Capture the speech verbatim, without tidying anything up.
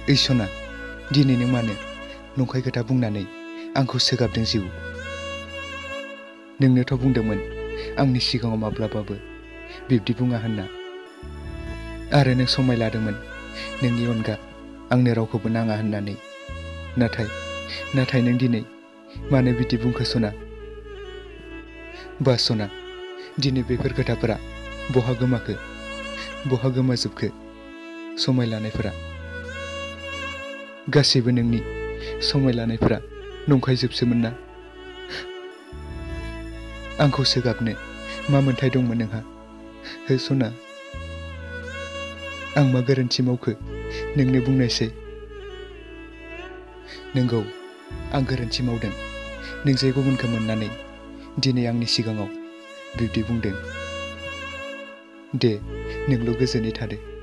ओइ सना, दिनै नों मानो नंखाय खोथा बुंनानै आंखौ सोगाबदों जिउ? नोंनोथ' बुंदोंमोन आंनि सिगाङाव माब्लाबाबो बिब्दि बुङा होनना, आरो नों समाय लादोंमोन नोंनि अनगा आंनो रावखौबो नाङा होननानै। नाथाय नाथाय नों दिनै मानो बिदि बुंखो सना? बा सना, दिनै बेफोर खोथाफोरा बहा गोमाखो, बहा गोमाजोबखो? समाय लानायफोरा गासैबो नोंनि समाय लानायफोरा नंखाय जोबसोमोन ना? आंखौ सोगाबनो मा मोन्थाय दंमोन नोंहा? हो सना, आं मा गोरोन्थि मावखो नोंनो बुंनायसै। नंगौ, आं गोरोन्थि मावदों। नों जे गुबुनखौ मोननानै दिनै आंनि सिगाङाव बिब्दि बुंदों। दे, नोंल' गोजोनै थादो।